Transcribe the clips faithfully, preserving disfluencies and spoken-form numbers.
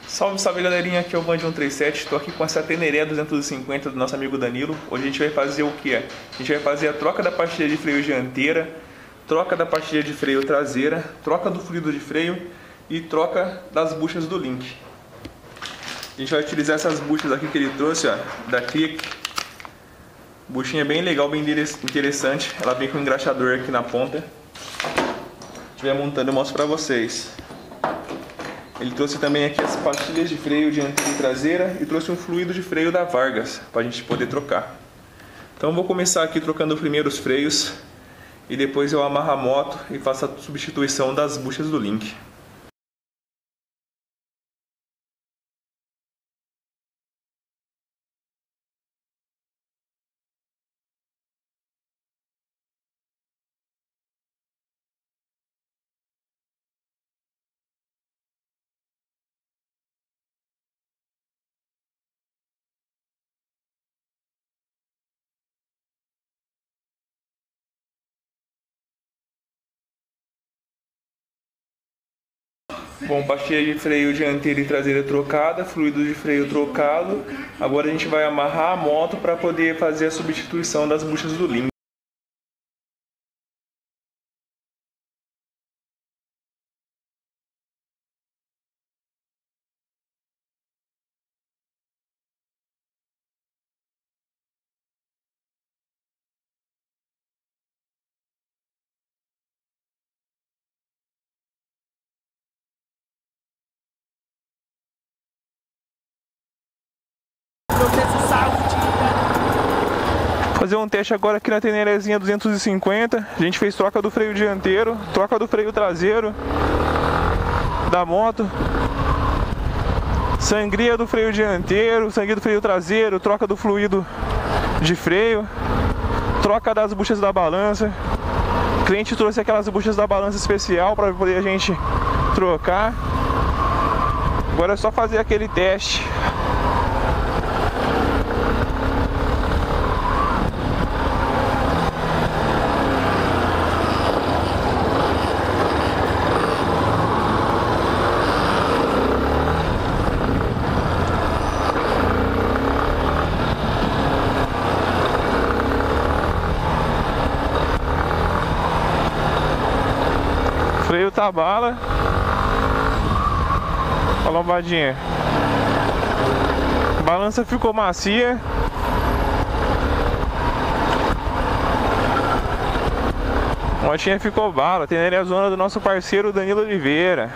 Salve, salve galerinha, aqui é o Band cento e trinta e sete, estou aqui com essa Teneré duzentos e cinquenta do nosso amigo Danilo. Hoje a gente vai fazer o que? A gente vai fazer a troca da pastilha de freio dianteira, troca da pastilha de freio traseira, troca do fluido de freio e troca das buchas do link. A gente vai utilizar essas buchas aqui que ele trouxe, ó, da Click. Buchinha bem legal, bem interessante, ela vem com um engraxador aqui na ponta. Se estiver montando eu mostro pra vocês. Ele trouxe também aqui as pastilhas de freio dianteira e traseira e trouxe um fluido de freio da Vargas para a gente poder trocar. Então eu vou começar aqui trocando primeiro os freios e depois eu amarro a moto e faço a substituição das buchas do link. Bom, pastilha de freio dianteira e traseira trocada, fluido de freio trocado. Agora a gente vai amarrar a moto para poder fazer a substituição das buchas do link. Fazer um teste agora aqui na Tenerezinha duzentos e cinquenta. A gente fez troca do freio dianteiro, troca do freio traseiro da moto, sangria do freio dianteiro, sangria do freio traseiro, troca do fluido de freio, troca das buchas da balança. O cliente trouxe aquelas buchas da balança especial para poder a gente trocar. Agora é só fazer aquele teste. Freio tá bala. A lombadinha. A balança ficou macia. A motinha ficou bala. Teneré zona do nosso parceiro Danilo Oliveira.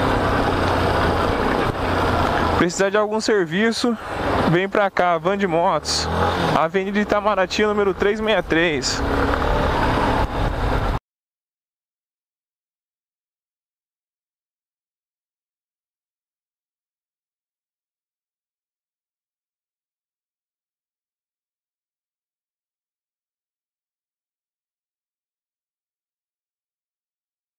Precisar de algum serviço, vem pra cá, Van de Motos, Avenida Itamaraty, número trezentos e sessenta e três.